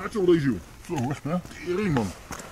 Maakt al deze joh. Zo, wesp hè? Tering man.